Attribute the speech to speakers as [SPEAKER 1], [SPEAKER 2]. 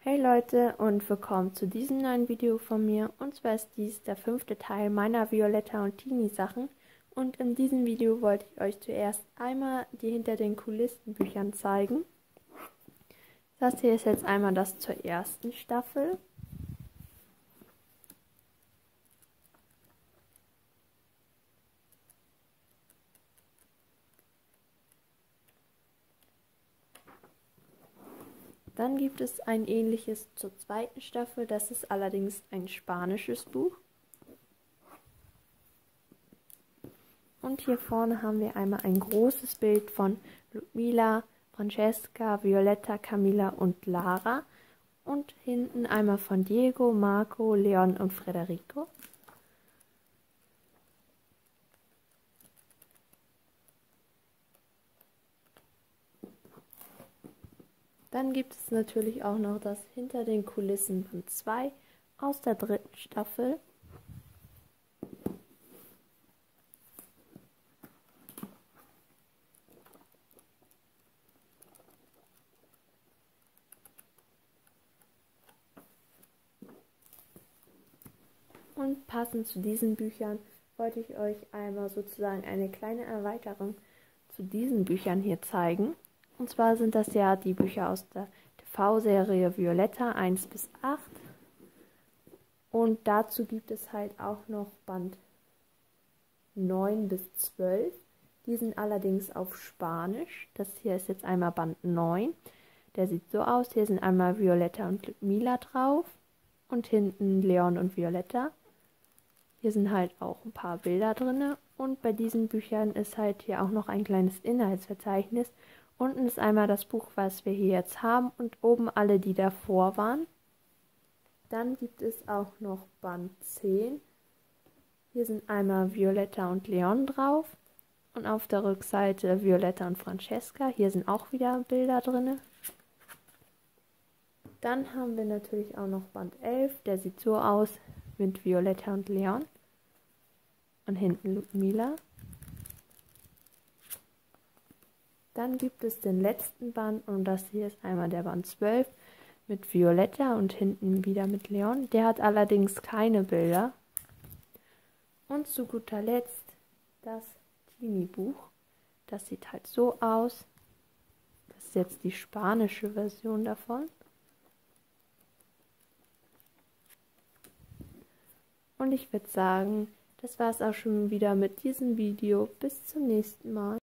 [SPEAKER 1] Hey Leute und willkommen zu diesem neuen Video von mir, und zwar ist dies der 5. Teil meiner Violetta und Tini Sachen, und in diesem Video wollte ich euch zuerst einmal die hinter den Kulissen Büchern zeigen. Das hier ist jetzt einmal das zur ersten Staffel. Dann gibt es ein ähnliches zur zweiten Staffel, das ist allerdings ein spanisches Buch. Und hier vorne haben wir einmal ein großes Bild von Ludmila, Francesca, Violetta, Camilla und Lara. Und hinten einmal von Diego, Marco, Leon und Federico. Dann gibt es natürlich auch noch das Hinter den Kulissen Band 2 aus der 3. Staffel. Und passend zu diesen Büchern wollte ich euch einmal sozusagen eine kleine Erweiterung zu diesen Büchern hier zeigen. Und zwar sind das ja die Bücher aus der TV-Serie Violetta 1 bis 8. Und dazu gibt es halt auch noch Band 9 bis 12. Die sind allerdings auf Spanisch. Das hier ist jetzt einmal Band 9. Der sieht so aus. Hier sind einmal Violetta und Ludmila drauf. Und hinten Leon und Violetta. Hier sind halt auch ein paar Bilder drin. Und bei diesen Büchern ist halt hier auch noch ein kleines Inhaltsverzeichnis. Unten ist einmal das Buch, was wir hier jetzt haben, und oben alle, die davor waren. Dann gibt es auch noch Band 10. Hier sind einmal Violetta und Leon drauf. Und auf der Rückseite Violetta und Francesca. Hier sind auch wieder Bilder drin. Dann haben wir natürlich auch noch Band 11. Der sieht so aus mit Violetta und Leon. Und hinten Ludmila. Dann gibt es den letzten Band, und das hier ist einmal der Band 12 mit Violetta und hinten wieder mit Leon. Der hat allerdings keine Bilder. Und zu guter Letzt das Tini-Buch. Das sieht halt so aus. Das ist jetzt die spanische Version davon. Und ich würde sagen, das war es auch schon wieder mit diesem Video. Bis zum nächsten Mal.